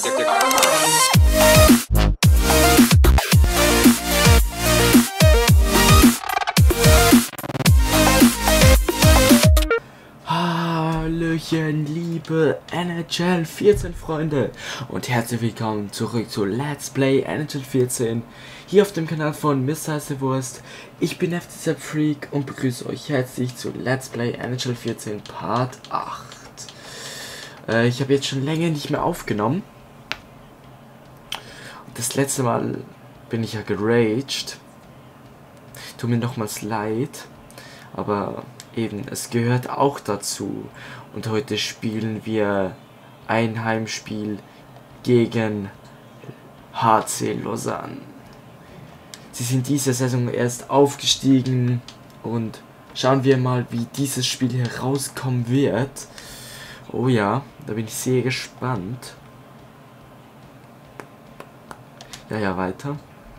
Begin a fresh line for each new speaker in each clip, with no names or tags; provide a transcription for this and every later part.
Hallöchen, liebe NHL 14 Freunde und herzlich willkommen zurück zu Let's Play NHL 14 hier auf dem Kanal von Mr. Wurst. Ich bin FTZ Freak und begrüße euch herzlich zu Let's Play NHL 14 Part 8. Ich habe jetzt schon länger nicht mehr aufgenommen. Das letzte Mal bin ich ja geraged. Tut mir nochmals leid, aber eben, es gehört auch dazu. Und heute spielen wir ein Heimspiel gegen HC Lausanne. Sie sind diese Saison erst aufgestiegen und schauen wir mal, wie dieses Spiel herauskommen wird. Oh ja, da bin ich sehr gespannt. Ja, weiter.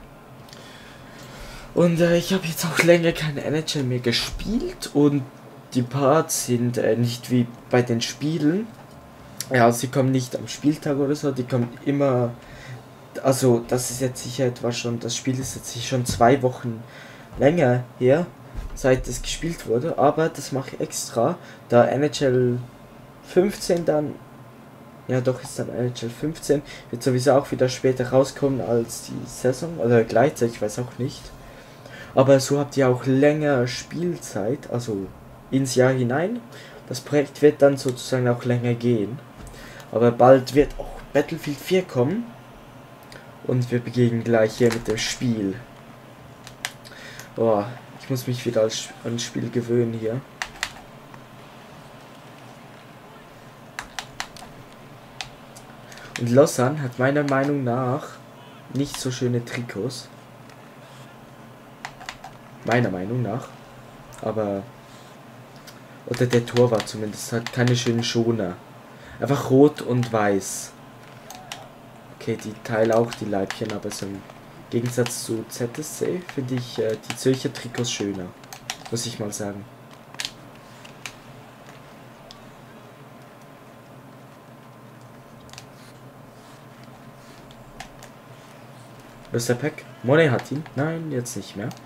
Und ich habe jetzt auch länger keine NHL mehr gespielt und die Parts sind nicht wie bei den Spielen. Ja, sie kommen nicht am Spieltag oder so, die kommen immer, also das ist jetzt sicher etwa schon, das Spiel ist jetzt schon 2 Wochen länger her, seit es gespielt wurde, aber das mache ich extra, da NHL 15 dann, ja doch ist dann NHL 15, wird sowieso auch wieder später rauskommen als die Saison, oder gleichzeitig, ich weiß auch nicht. Aber so habt ihr auch länger Spielzeit, also ins Jahr hinein. Das Projekt wird dann sozusagen auch länger gehen. Aber bald wird auch Battlefield 4 kommen. Und wir beginnen gleich hier mit dem Spiel. Boah, ich muss mich wieder ans Spiel gewöhnen hier. Und Lausanne hat meiner Meinung nach nicht so schöne Trikots. Meiner Meinung nach. Aber. Oder der Torwart zumindest hat keine schönen Schoner. Einfach rot und weiß. Okay, die Teile auch, die Leibchen, aber so im Gegensatz zu ZSC finde ich die Zürcher Trikots schöner. Muss ich mal sagen. Wo ist der Pack? Monet hat ihn. Nein, jetzt nicht mehr.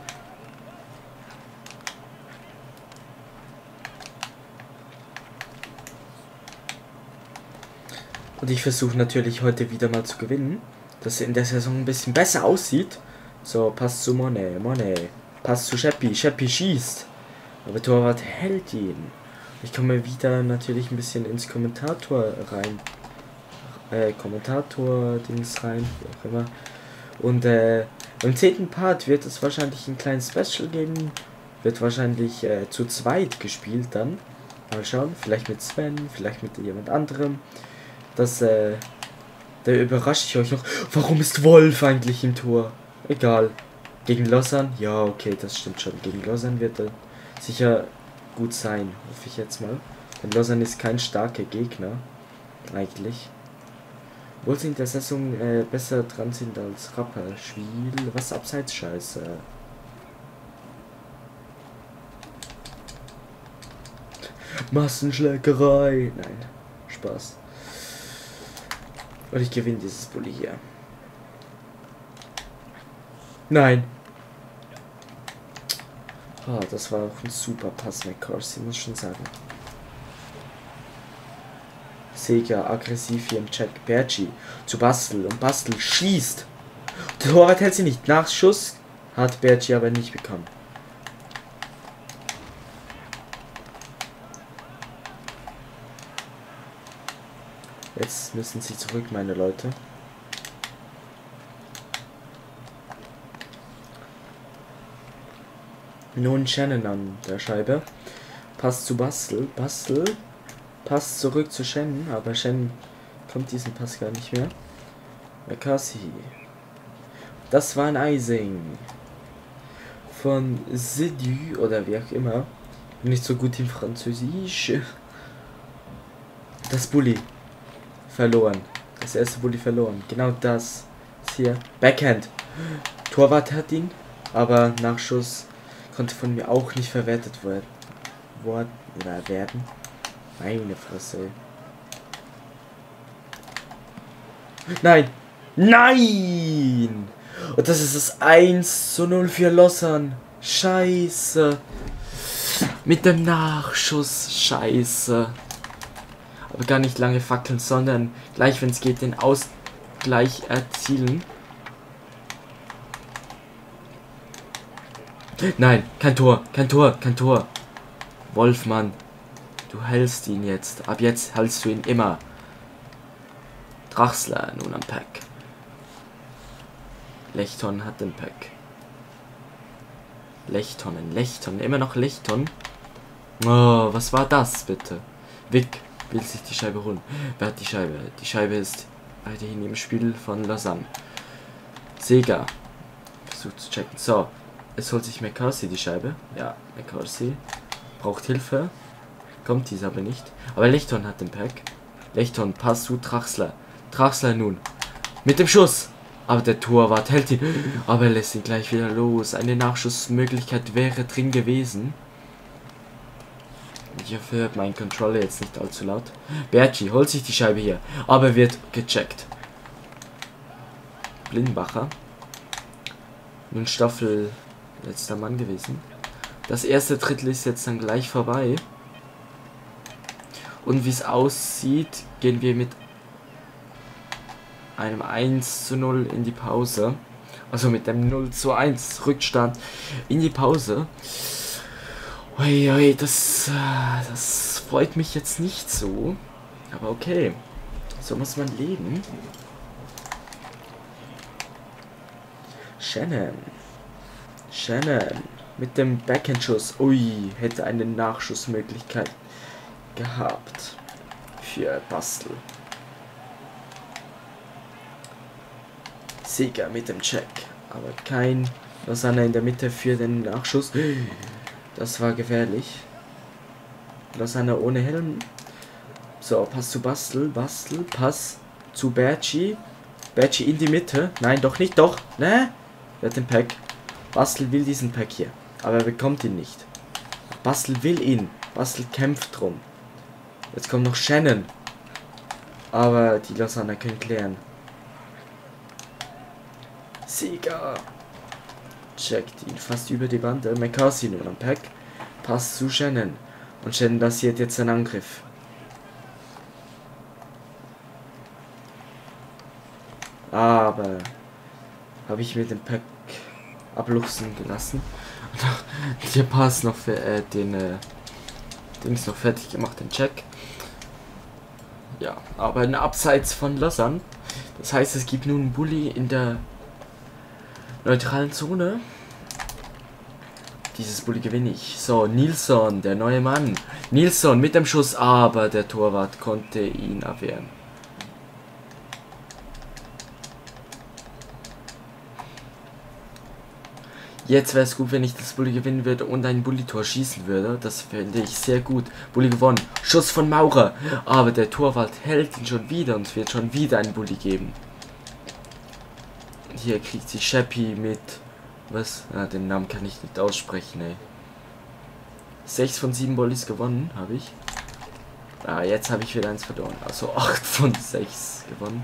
Und ich versuche natürlich heute wieder mal zu gewinnen, dass es in der Saison ein bisschen besser aussieht. So, Pass zu Monet, Pass zu Scheppi, Scheppi schießt. Aber Torwart hält ihn. Ich komme wieder natürlich ein bisschen ins Kommentator rein. Kommentator-Dings rein, wie auch immer. Und beim 10. Part wird es wahrscheinlich ein kleines Special geben. Wird wahrscheinlich zu zweit gespielt dann. Mal schauen, vielleicht mit Sven, vielleicht mit jemand anderem. Das, da überrasche ich euch noch. Warum ist Wolf eigentlich im Tor? Egal. Gegen Lausanne? Ja, okay, das stimmt schon. Gegen Lausanne wird er sicher gut sein, hoffe ich jetzt mal. Denn Lausanne ist kein starker Gegner. Eigentlich. Obwohl sie in der Saison besser dran sind als Rapperswil. Was abseits scheiße. Massenschlägerei. Nein, Spaß. Und ich gewinne dieses Bulli hier. Nein. Oh, das war auch ein super Pass, McCarthy, muss schon sagen. Sega aggressiv hier im Check. Bergi zu Bastel und Bastel schießt. Der Torwart hält sie nicht. Nachschuss hat Bergi aber nicht bekommen. Jetzt müssen sie zurück, meine Leute. Nun Shannon an der Scheibe. Pass zu Bastel. Bastel. Pass zurück zu Shannon. Aber Shannon kommt diesen Pass gar nicht mehr. McCarthy. Das war ein Icing. Von Sidu oder wie auch immer. Nicht so gut im Französisch. Das Bulli. Verloren. Das erste Bulli verloren. Genau das ist hier. Backhand. Torwart hat ihn, aber Nachschuss konnte von mir auch nicht verwertet werden. Meine Fresse. Nein! Nein! Und das ist das 1:0 für Lausanne. Scheiße. Mit dem Nachschuss. Scheiße. Aber gar nicht lange fackeln, sondern gleich, wenn es geht, den Ausgleich erzielen. Nein, kein Tor, kein Tor, kein Tor. Wolfmann, du hältst ihn jetzt. Ab jetzt hältst du ihn immer. Draxler nun am Pack. Lechton hat den Pack. Lechtonen, immer noch Lechton. Oh, was war das bitte? Wick will sich die Scheibe holen. Wer hat die Scheibe? Die Scheibe ist weiterhin im Spiel von Lausanne. Sega versucht zu checken. So, es holt sich McCarthy die Scheibe. Ja, McCarthy braucht Hilfe. Kommt dies aber nicht. Aber Lechton hat den Pack. Lechton, Pass zu Draxler. Draxler nun. Mit dem Schuss. Aber der Torwart hält ihn. Aber er lässt ihn gleich wieder los. Eine Nachschussmöglichkeit wäre drin gewesen. Ich hoffe, mein Controller jetzt nicht allzu laut. Berci holt sich die Scheibe hier. Aber wird gecheckt. Blindenbacher. Nun Staffel letzter Mann gewesen. Das erste Drittel ist jetzt dann gleich vorbei. Und wie es aussieht, gehen wir mit einem 1:0 in die Pause. Also mit dem 0:1 Rückstand in die Pause. Uiui, das freut mich jetzt nicht so. Aber okay. So muss man leben. Shannon mit dem Backhand-Schuss. Ui, hätte eine Nachschussmöglichkeit gehabt für Bastel. Sieger mit dem Check, aber kein Lausanne in der Mitte für den Nachschuss. Das war gefährlich. Lausanne ohne Helm. So, Pass zu Bastel, Pass zu Berci. Berci in die Mitte. Nein, doch nicht, doch. Ne? Er hat den Pack. Bastel will diesen Pack hier, aber er bekommt ihn nicht. Bastel will ihn. Bastel kämpft drum. Jetzt kommt noch Shannon. Aber die Lausanne können klären. Sieger. Checkt ihn fast über die Wand. McCarthy nun am Pack. Passt zu Shannon. Und Shannon lanciert jetzt einen Angriff. Aber habe ich mir den Pack abluchsen gelassen. Und der Pass noch für den Dings noch fertig gemacht, den Check. Ja, aber ein Abseits von Lausanne. Das heißt, es gibt nun einen Bully in der neutralen Zone. Dieses Bully gewinne ich. So, Nilsson, der neue Mann. Nilsson mit dem Schuss, aber der Torwart konnte ihn abwehren. Jetzt wäre es gut, wenn ich das Bully gewinnen würde und ein Bully-Tor schießen würde. Das fände ich sehr gut. Bully gewonnen. Schuss von Maurer. Aber der Torwart hält ihn schon wieder und es wird schon wieder ein Bully geben. Hier kriegt sich Sheppi mit... Was? Ah, den Namen kann ich nicht aussprechen, ey. 6 von 7 Bullies gewonnen, habe ich. Ah, jetzt habe ich wieder eins verloren. Also 8 von 6 gewonnen.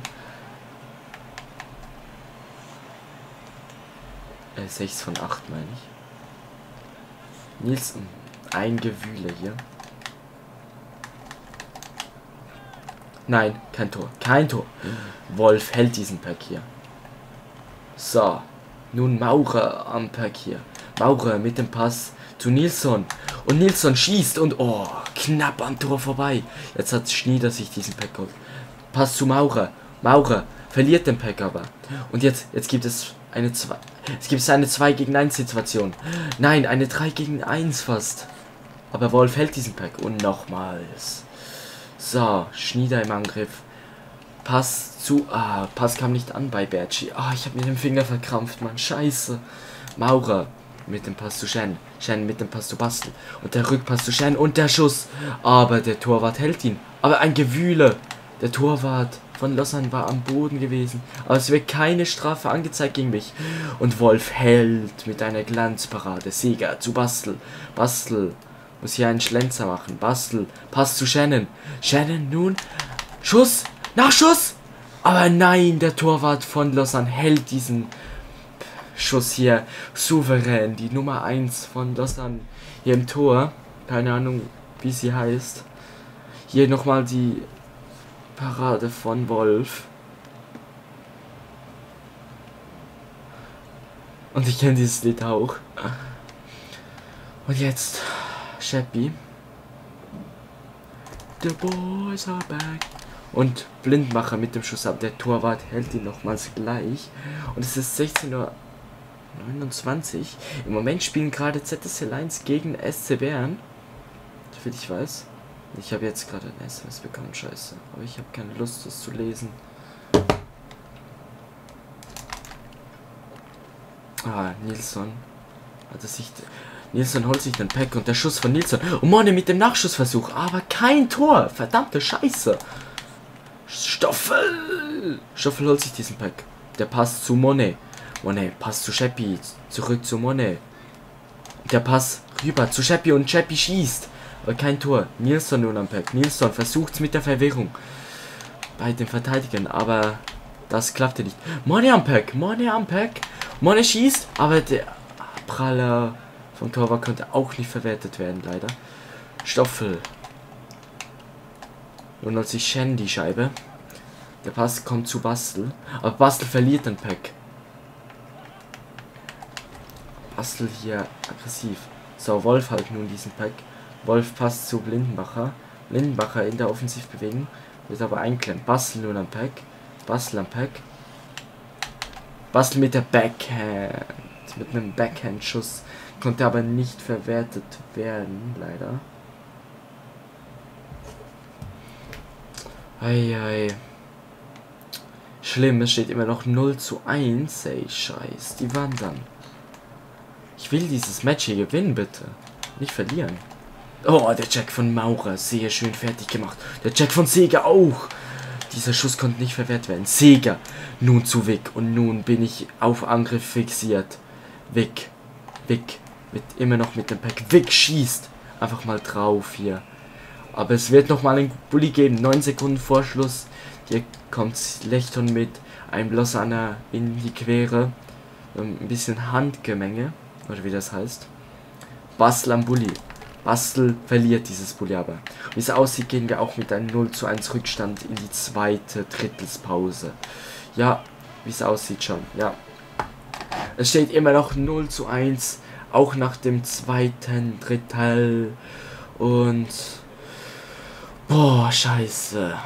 6 von 8 meine ich. Nilsson, ein Gewühle hier. Nein, kein Tor. Kein Tor. Wolf hält diesen Pack hier. So. Nun Maurer am Pack hier. Maurer mit dem Pass zu Nilsson. Und Nilsson schießt und oh, knapp am Tor vorbei. Jetzt hat Schnieder sich diesen Pack geholt. Pass zu Maurer. Maurer verliert den Pack aber. Und jetzt gibt es eine 2. Es gibt eine 2 gegen 1 Situation. Nein, eine 3 gegen 1 fast. Aber Wolf hält diesen Pack. Und nochmals. So, Schnieder im Angriff. Pass zu... Ah, Pass kam nicht an bei Berci. Ah, ich habe mir den Finger verkrampft, Mann. Scheiße. Maurer mit dem Pass zu Shen. Shen mit dem Pass zu Bastel. Und der Rückpass zu Shen und der Schuss. Aber der Torwart hält ihn. Aber ein Gewühle. Der Torwart von Lausanne war am Boden gewesen. Aber es wird keine Strafe angezeigt gegen mich. Und Wolf hält mit einer Glanzparade. Sieger zu Bastel. Bastel muss hier einen Schlenzer machen. Bastel. Pass zu Shannon. Shannon nun. Schuss. Nachschuss. Aber nein, der Torwart von Lausanne hält diesen Schuss hier souverän. Die Nummer 1 von Lausanne hier im Tor. Keine Ahnung, wie sie heißt. Hier nochmal die Parade von Wolf. Und ich kenne dieses Lied auch. Und jetzt Sheppy. The boys are back. Und Blindmacher mit dem Schuss ab. Der Torwart hält ihn nochmals gleich. Und es ist 16:29 Uhr. Im Moment spielen gerade ZSC Lions gegen SC Bern. Soviel ich weiß. Ich habe jetzt gerade ein SMS bekommen, scheiße. Aber ich habe keine Lust, das zu lesen. Ah, Nilsson. Nilsson holt sich den Pack und der Schuss von Nilsson. Oh Mann, mit dem Nachschussversuch. Aber kein Tor. Verdammte Scheiße. Stoffel holt sich diesen Pack. Der passt zu Monet. Monet passt zu Sheppy. Zurück zu Monet. Der Pass rüber zu Sheppy und Sheppy schießt. Aber kein Tor. Nilsson nun am Pack. Nilsson versucht es mit der Verwirrung bei den Verteidigern, aber das klappte nicht. Monet am Pack. Monet schießt, aber der Praller vom Torwart konnte auch nicht verwertet werden, leider. Stoffel. Nun holt sich Shen die Scheibe. Der Pass kommt zu Bastel. Aber Bastel verliert den Pack. Bastel hier aggressiv. So, Wolf halt nun diesen Pack. Wolf passt zu Blindenbacher. Blindenbacher in der Offensivbewegung. Wird aber einklemmt. Bastel nun am Pack. Bastel am Pack. Bastel mit der Backhand. Mit einem Backhand-Schuss. Konnte aber nicht verwertet werden, leider. Eieiei. Schlimm, es steht immer noch 0:1. Ey, scheiß. Die wandern. Ich will dieses Match hier gewinnen, bitte. Nicht verlieren. Oh, der Jack von Maurer. Sehr schön fertig gemacht. Der Jack von Seger auch. Dieser Schuss konnte nicht verwehrt werden. Seger. Nun zu Wick. Und nun bin ich auf Angriff fixiert. Wick. Wick. Wird immer noch mit dem Pack. Wick schießt. Einfach mal drauf hier. Aber es wird nochmal einen Bulli geben. 9 Sekunden vor Schluss. Hier kommt Lechton mit einem Lausanner in die Quere. Ein bisschen Handgemenge. Oder wie das heißt. Bastel am Bulli. Bastel verliert dieses Bulli aber. Wie es aussieht, gehen wir auch mit einem 0:1 Rückstand in die zweite Drittelspause. Ja, wie es aussieht schon. Ja. Es steht immer noch 0:1. Auch nach dem zweiten Drittel. Und... boah, scheiße.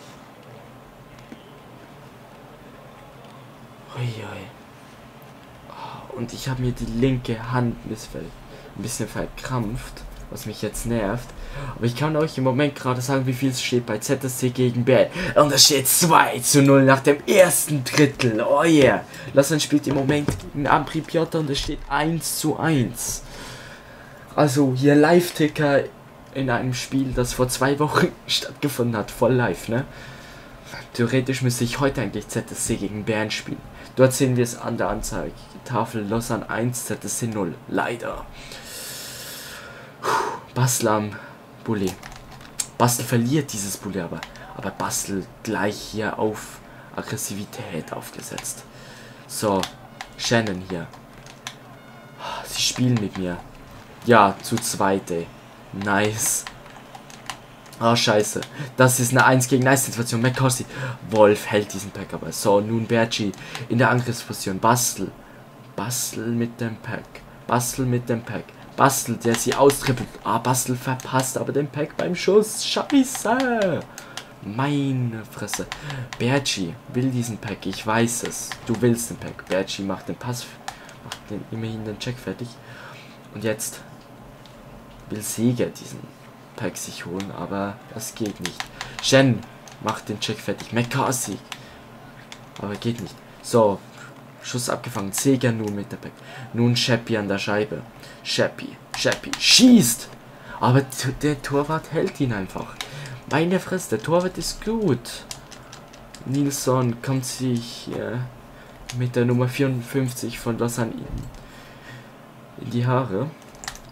Uiui. Und ich habe mir die linke Hand ein bisschen verkrampft, was mich jetzt nervt. Aber ich kann euch im Moment gerade sagen, wie viel es steht bei ZSC gegen Bern. Und es steht 2:0 nach dem ersten Drittel. Oh yeah. Lausanne spielt im Moment gegen Ampri Piotta und es steht 1:1. Also hier Live-Ticker in einem Spiel, das vor 2 Wochen stattgefunden hat. Voll live, ne? Theoretisch müsste ich heute eigentlich ZSC gegen Bern spielen. Dort sehen wir es an der Anzeigetafel. Lausanne 1, ZSC 0. Leider. Bastel am Bulli. Bastel verliert dieses Bulli aber. Aber Bastel gleich hier auf Aggressivität aufgesetzt. So, Shannon hier. Sie spielen mit mir. Ja, zu zweit, ey. Nice. Ah, scheiße. Das ist eine 1 gegen 1 Situation. McCarthy. Wolf hält diesen Pack aber. So, nun Berchi in der Angriffsposition. Bastel. Bastel mit dem Pack. Bastel mit dem Pack. Bastel, der sie austrippelt. Ah, Bastel verpasst aber den Pack beim Schuss. Scheiße. Meine Fresse. Berchi will diesen Pack. Ich weiß es. Du willst den Pack. Berchi macht den Pass. Macht den, immerhin den Check fertig. Und jetzt will Seger diesen Pack sich holen, aber das geht nicht. Shen macht den Check fertig. McCarthy. Aber geht nicht. So. Schuss abgefangen. Seger nun mit der Pack. Nun Sheppy an der Scheibe. Sheppy schießt. Aber der Torwart hält ihn einfach. Meine Fresse, der Torwart ist gut. Nilsson kommt sich mit der Nummer 54 von Lausanne in die Haare.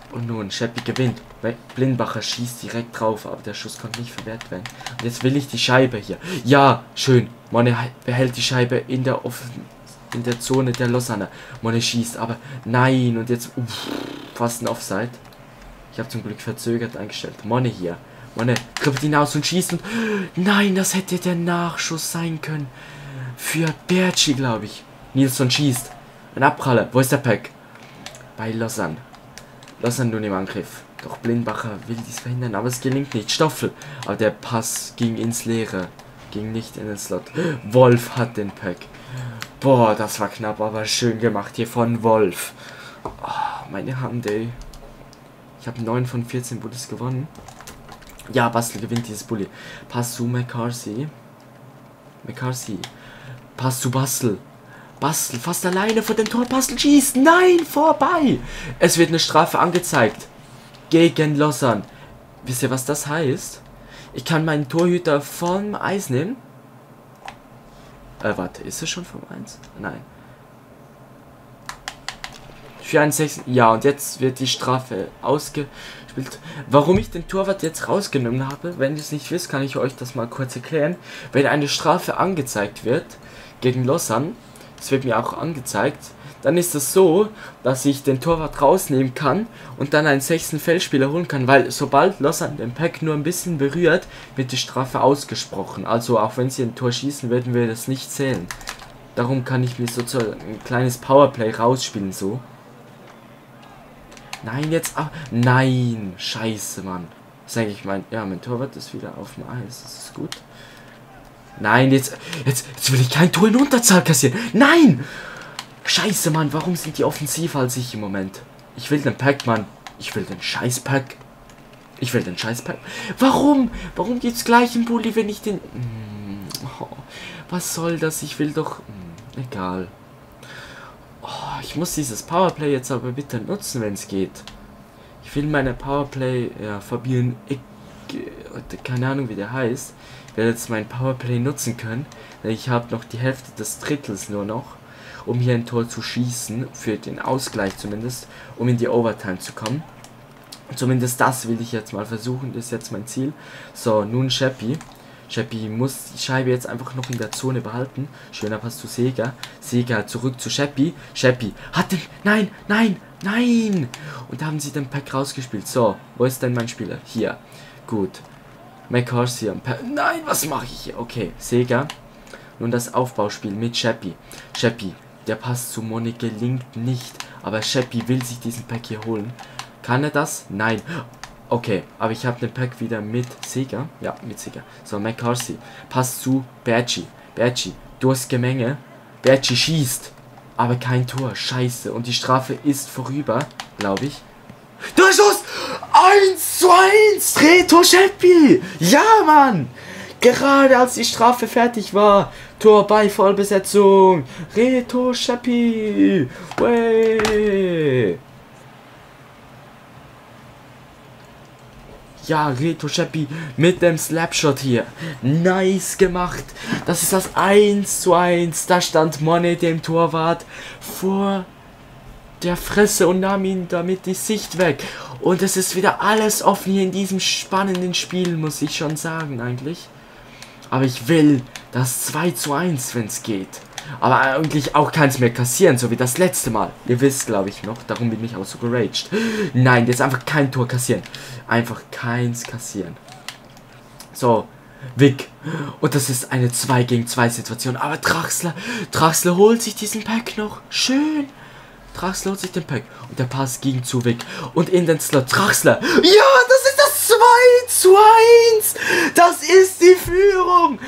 Und nun, Scheppi gewinnt. Blindbacher schießt direkt drauf, aber der Schuss konnte nicht verwehrt werden. Und jetzt will ich die Scheibe hier. Ja, schön. Mone behält die Scheibe in der Zone der Lausanne. Mone schießt, aber nein. Und jetzt, fast ein Offside. Ich habe zum Glück verzögert eingestellt. Mone hier. Mone trifft hinaus und schießt. Und nein, das hätte der Nachschuss sein können. Für Bertschi, glaube ich. Nilsson schießt. Ein Abpraller. Wo ist der Pack? Bei Lausanne. Lausanne nun im Angriff. Doch Blindbacher will dies verhindern, aber es gelingt nicht. Stoffel. Aber der Pass ging ins Leere. Ging nicht in den Slot. Wolf hat den Pack. Boah, das war knapp, aber schön gemacht hier von Wolf. Oh, meine Hand, ey. Ich habe 9 von 14 Bullies gewonnen. Ja, Basel gewinnt dieses Bulli. Pass zu McCarthy. Pass zu Basel. Basel fast alleine vor dem Tor. Basel schießt. Nein, vorbei. Es wird eine Strafe angezeigt. Gegen Lausanne. Wisst ihr, was das heißt? Ich kann meinen Torhüter vom Eis nehmen. Warte, ist es schon vom Eis? Nein. Für einen 6. Ja, und jetzt wird die Strafe ausgespielt. Warum ich den Torwart jetzt rausgenommen habe, wenn ihr es nicht wisst, kann ich euch das mal kurz erklären. Wenn eine Strafe angezeigt wird gegen Lausanne, das wird mir auch angezeigt, dann ist es so, dass ich den Torwart rausnehmen kann und dann einen 6. Feldspieler holen kann, weil sobald Lausanne den Pack nur ein bisschen berührt, wird die Strafe ausgesprochen. Also auch wenn sie ein Tor schießen, werden wir das nicht zählen. Darum kann ich mir sozusagen ein kleines Powerplay rausspielen, so. Nein, jetzt auch. Nein, scheiße, Mann. Das denke ich, mein Torwart ist wieder auf dem Eis, das ist gut. Nein, jetzt will ich kein Tor in Unterzahl kassieren. Nein! Scheiße, Mann, warum sind die offensiver als ich im Moment? Ich will den Pack, Mann. Ich will den Scheiß-Pack. Warum? Warum gibt's gleich einen Bulli, wenn ich den... Oh, was soll das? Ich will doch... egal. Oh, ich muss dieses Powerplay jetzt aber bitte nutzen, wenn es geht. Ich will meine Powerplay... Ja, Fabian... keine Ahnung, wie der heißt. Ich werde jetzt mein Powerplay nutzen können. Denn ich habe noch die Hälfte des Drittels nur noch, um hier ein Tor zu schießen, für den Ausgleich zumindest, um in die Overtime zu kommen. Zumindest das will ich jetzt mal versuchen, das ist jetzt mein Ziel. So, nun Scheppi. Scheppi muss die Scheibe jetzt einfach noch in der Zone behalten. Schöner Pass zu Seger. Seger zurück zu Scheppi. Scheppi hat den... Nein, nein, nein! Und da haben sie den Pack rausgespielt. So, wo ist denn mein Spieler? Hier. Gut. McCarthy am Pack. Nein, was mache ich hier? Okay, Seger. Nun das Aufbauspiel mit Scheppi. Scheppi. Der Pass zu Mone gelingt nicht, aber Scheppi will sich diesen Pack hier holen. Kann er das? Nein. Okay, aber ich habe den Pack wieder mit Seger. Ja, mit Seger. So, McCarthy. Pass zu Bertschi. Bertschi, durchs Gemenge. Bertschi schießt, aber kein Tor. Scheiße. Und die Strafe ist vorüber, glaube ich. Durchschuss! 1:1! Reto Scheppi! Ja, Mann! Gerade als die Strafe fertig war. Tor bei Vollbesetzung. Reto Scheppi. Way. Ja, Reto Scheppi mit dem Slapshot hier. Nice gemacht. Das ist das 1:1. Da stand Mone dem Torwart vor der Fresse und nahm ihn damit die Sicht weg. Und es ist wieder alles offen hier in diesem spannenden Spiel, muss ich schon sagen eigentlich. Aber ich will das 2:1, wenn es geht. Aber eigentlich auch keins mehr kassieren, so wie das letzte Mal. Ihr wisst, glaube ich, noch. Darum bin ich auch so geraged. Nein, jetzt einfach kein Tor kassieren. Einfach keins kassieren. So, Wick. Und das ist eine 2-gegen-2 Situation. Aber Draxler holt sich diesen Pack noch. Schön. Draxler holt sich den Pack. Und der Pass ging zu Wick. Und in den Slot. Draxler. Ja, das ist das 2:1. Das ist die Führung.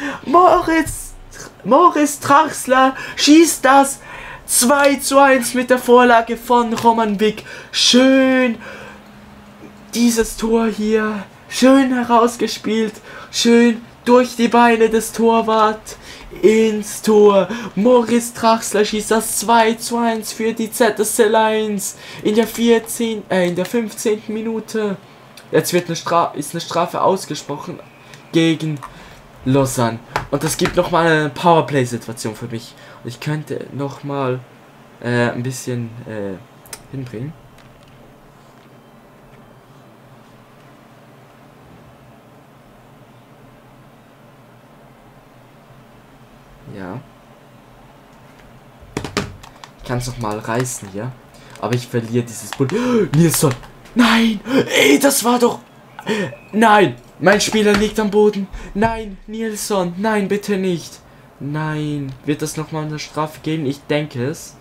Moritz Draxler schießt das 2:1 mit der Vorlage von Roman Wick. Schön. Dieses Tor hier. Schön herausgespielt. Schön durch die Beine des Torwarts ins Tor. Moritz Draxler schießt das 2:1 für die ZSC Lions in der 15. Minute. Jetzt wird eine Strafe ausgesprochen gegen Lausanne. Und das gibt nochmal eine Powerplay-Situation für mich. Und ich könnte nochmal ein bisschen hinbringen. Ja. Ich kann es noch mal reißen hier. Aber ich verliere dieses Bull. Nilsson! Nein! Ey, das war doch... Nein! Mein Spieler liegt am Boden. Nein, Nilsson. Nein, bitte nicht. Nein. Wird das nochmal eine Strafe geben? Ich denke es.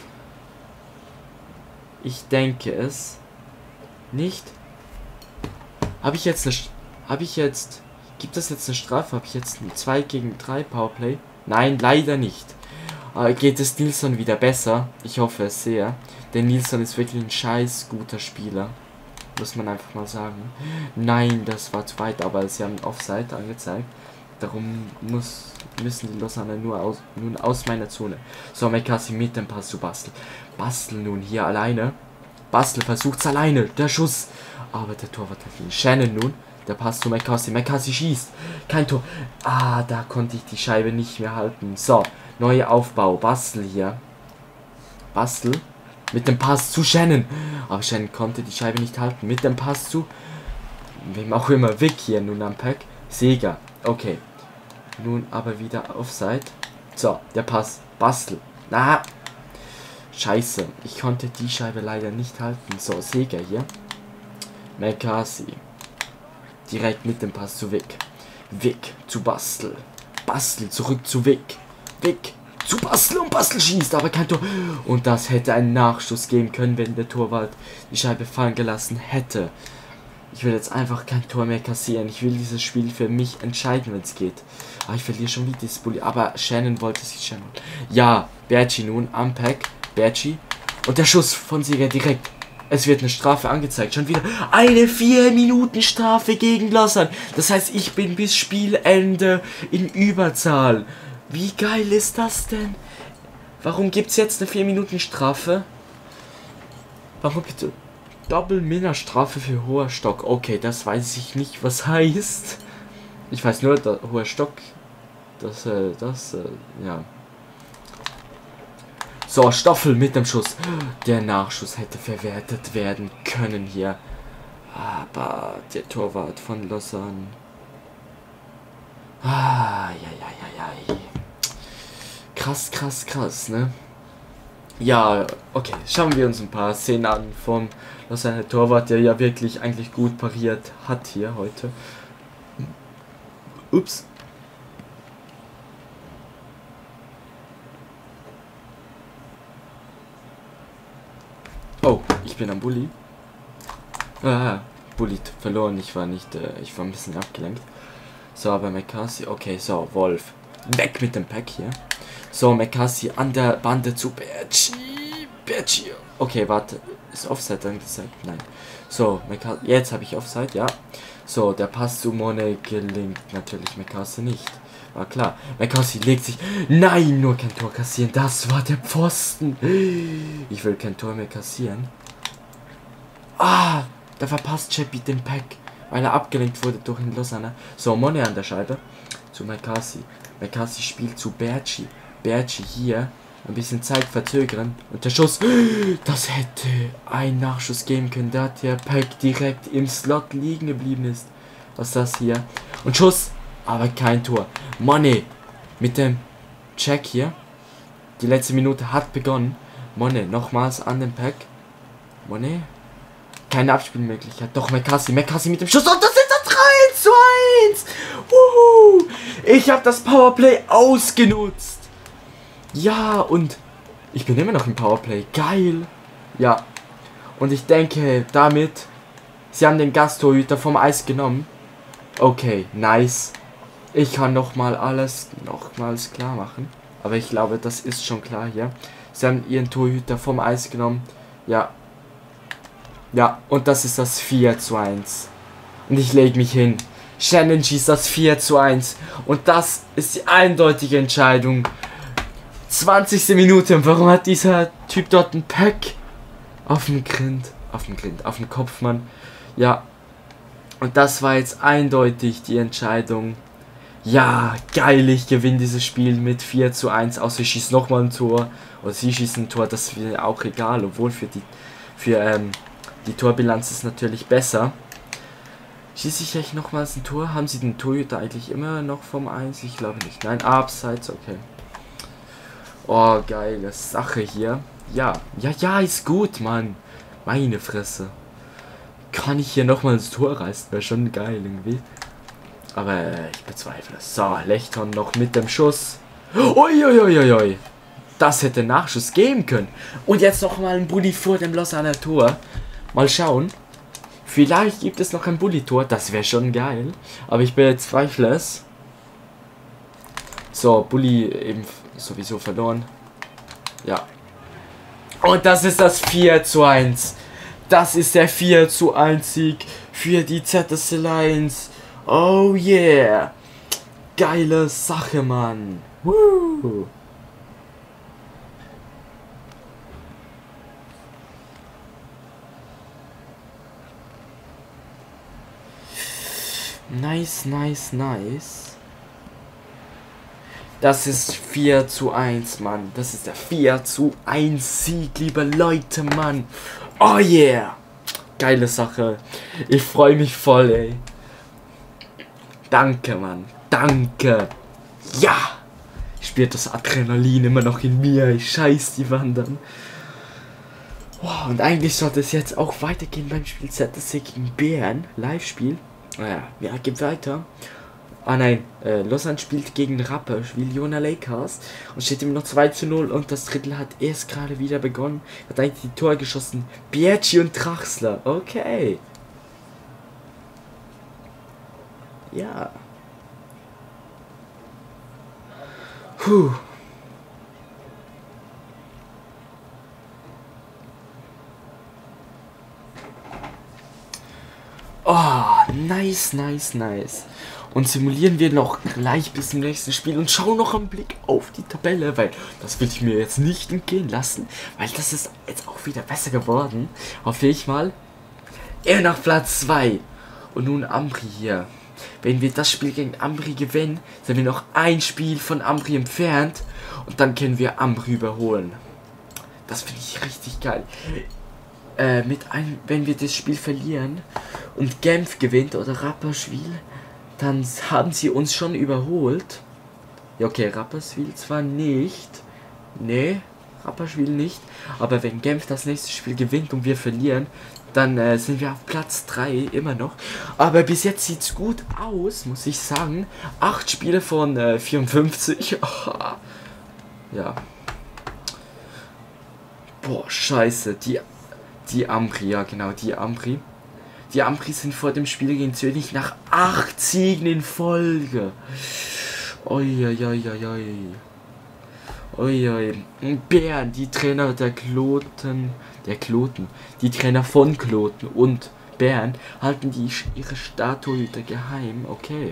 Ich denke es. Nicht? Habe ich jetzt eine... Habe ich jetzt... Gibt es jetzt eine Strafe? Habe ich jetzt ein 2 gegen 3 Powerplay? Nein, leider nicht. Geht es Nilsson wieder besser? Ich hoffe es sehr. Denn Nilsson ist wirklich ein scheiß guter Spieler. Muss man einfach mal sagen. Nein, das war zu weit, aber sie haben Offside angezeigt. Darum müssen die Lausanne nun aus meiner Zone. So, Mekasi mit dem Pass zu Bastel. Bastel nun hier alleine. Bastel versucht's alleine. Der Schuss. Aber der Torwart hat ihn. Shannon nun. Der Pass zu Mekasi. Mekasi schießt. Kein Tor. Ah, da konnte ich die Scheibe nicht mehr halten. So, neuer Aufbau. Bastel hier. Bastel. Mit dem Pass zu Shannon. Aber Shannon konnte die Scheibe nicht halten. Mit dem Pass zu... Wem auch immer. Vic hier nun am Pack. Sega. Okay. Nun aber wieder Offside. So, der Pass. Bastel. Na. Scheiße. Ich konnte die Scheibe leider nicht halten. So, Sega hier. Mekasi. Direkt mit dem Pass zu Vic. Vic zu Bastel. Bastel zurück zu Vic. Vic zu Bastel und Bastel schießt, aber kein Tor. Und das hätte einen Nachschuss geben können, wenn der Torwart die Scheibe fallen gelassen hätte. Ich will jetzt einfach kein Tor mehr kassieren. Ich will dieses Spiel für mich entscheiden, wenn es geht. Ah, ich verliere schon wieder dieses Bulli. Aber Shannon wollte sich Shannon. Ja, Berchi nun am Pack. Berchi. Und der Schuss von Sieger direkt. Es wird eine Strafe angezeigt. Schon wieder eine 4-Minuten-Strafe gegen Lausanne. Das heißt, ich bin bis Spielende in Überzahl. Wie geil ist das denn? Warum gibt es jetzt eine 4-Minuten-Strafe? Warum bitte? Doppel-Minner-Strafe für hoher Stock. Okay, das weiß ich nicht, was heißt. Ich weiß nur, dass hoher Stock. Ja. So, Stoffel mit dem Schuss. Der Nachschuss hätte verwertet werden können hier. Aber der Torwart von Lausanne. Ah, ja. Krass, krass, krass, ne? Ja, okay. Schauen wir uns ein paar Szenen an vom Lausanne Torwart, der ja wirklich eigentlich gut pariert hat hier heute. Ups. Oh, ich bin am Bulli. Ah, Bulli verloren. Ich war ein bisschen abgelenkt. So, aber Mekasi, okay, so, Wolf. Weg mit dem Pack hier. So, Mekasi an der Bande zu Berchi. Okay, warte. Ist Offside angezeigt? Nein. So, Mekasi, jetzt habe ich Offside, ja. So, der Pass zu Monet gelingt natürlich Mekasi nicht. War klar. Mekasi legt sich... Nein, nur kein Tor kassieren. Das war der Pfosten. Ich will kein Tor mehr kassieren. Ah, da verpasst Chappie den Pack, weil er abgelenkt wurde durch den Lausanne. So, Monet an der Scheibe. Zu Mekasi. Mekasi spielt zu Berchi. Berchi hier. Ein bisschen Zeit verzögern. Und der Schuss. Das hätte einen Nachschuss geben können. Da der Pack direkt im Slot liegen geblieben ist. Was ist das hier? Und Schuss. Aber kein Tor. Monet mit dem Check hier. Die letzte Minute hat begonnen. Monet nochmals an den Pack. Monet. Keine Abspielmöglichkeit. Doch, Mekasi mit dem Schuss. Und das ist das 3:1. Wuhu. Ich habe das Powerplay ausgenutzt. Ja, und ich bin immer noch im Powerplay. Geil. Ja. Und ich denke, damit, sie haben den Gasttorhüter vom Eis genommen. Okay, nice. Ich kann nochmals klar machen. Aber ich glaube, das ist schon klar hier. Sie haben ihren Torhüter vom Eis genommen. Ja. Ja, und das ist das 4:1. Und ich lege mich hin. Shannon schießt das 4:1. Und das ist die eindeutige Entscheidung. 20. Minute. Warum hat dieser Typ dort einen Pack? Auf dem Kopf, Mann. Ja. Und das war jetzt eindeutig die Entscheidung. Ja, geil, ich gewinne dieses Spiel mit 4:1. Außer ich schieße nochmal ein Tor. Oder sie schießen ein Tor, das wäre auch egal. Obwohl für die Torbilanz ist natürlich besser. Schieße ich echt nochmals ein Tor? Haben sie den Torhüter eigentlich immer noch vom Eis? Ich glaube nicht. Nein, Abseits, okay. Oh, geile Sache hier. Ja, ja, ja, ist gut, Mann. Meine Fresse. Kann ich hier nochmal ins Tor reißen? Wäre schon geil irgendwie. Aber ich bezweifle es. So, Lechton noch mit dem Schuss. Uiuiuiui. Das hätte Nachschuss geben können. Und jetzt nochmal ein Bulli vor dem Lausanner Tor. Mal schauen. Vielleicht gibt es noch ein Bulli-Tor. Das wäre schon geil. Aber ich bezweifle es. So, Bulli eben sowieso verloren. Ja. Und das ist das 4:1. Das ist der 4:1 Sieg für die ZSC Lions. Oh yeah. Geile Sache, Mann. Woo. Nice, nice, nice. Das ist 4:1, Mann. Das ist der 4:1 Sieg, liebe Leute, Mann. Oh yeah. Geile Sache. Ich freue mich voll, ey. Danke, Mann. Danke. Ja. Spürt das Adrenalin immer noch in mir. Ich scheiß die Wandern. Wow, und eigentlich sollte es jetzt auch weitergehen beim Spiel ZSC gegen Bären. Live-Spiel. Naja, ja, geht weiter. Ah nein, Lausanne spielt gegen Rapper, spielt Jona Lakers und steht immer noch 2:0 und das Drittel hat erst gerade wieder begonnen. Hat eigentlich die Tor geschossen. Bierci und Traxler, okay. Ja. Puh. Oh, nice, nice, nice. Und simulieren wir noch gleich bis zum nächsten Spiel und schauen noch einen Blick auf die Tabelle, weil das will ich mir jetzt nicht entgehen lassen, weil das ist jetzt auch wieder besser geworden. Hoffe ich mal. Er nach Platz 2. Und nun Ambri hier. Wenn wir das Spiel gegen Ambri gewinnen, sind wir noch ein Spiel von Ambri entfernt und dann können wir Ambri überholen. Das finde ich richtig geil. Wenn wir das Spiel verlieren und Genf gewinnt oder Rapperswil, dann haben sie uns schon überholt. Ja, okay, Rapperswil zwar nicht. Nee, Rapperswil nicht. Aber wenn Genf das nächste Spiel gewinnt und wir verlieren, dann sind wir auf Platz 3 immer noch. Aber bis jetzt sieht es gut aus, muss ich sagen. 8 Spiele von 54. Ja. Boah, scheiße. Die Ambri, ja genau, die Ambri. Die Ambri sind vor dem Spiel gegen Zürich nach 8 Siegen in Folge. Uiuiuiui. Uiui. Bären, die Trainer der Kloten. Die Trainer von Kloten und Bären halten ihre Statue geheim. Okay.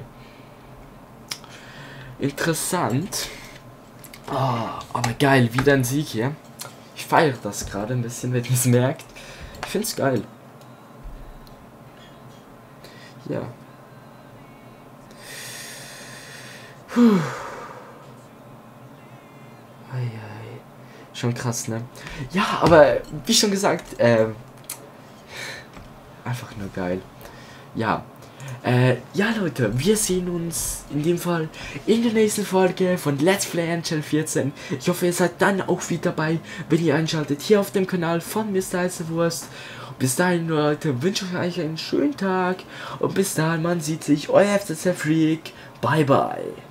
Interessant. Oh, aber geil, wieder ein Sieg hier. Ich feiere das gerade ein bisschen, wenn ihr es merkt. Ich finde es geil. Ja. Puh. Schon krass, ne? Ja, aber wie schon gesagt, einfach nur geil. Ja. Ja, Leute, wir sehen uns in dem Fall in der nächsten Folge von Let's Play NHL 14. Ich hoffe, ihr seid dann auch wieder dabei, wenn ihr einschaltet hier auf dem Kanal von Mr. Heißewurst. Bis dahin, Leute, wünsche ich euch einen schönen Tag und bis dahin, man sieht sich, euer FCZ Freak. Bye, bye.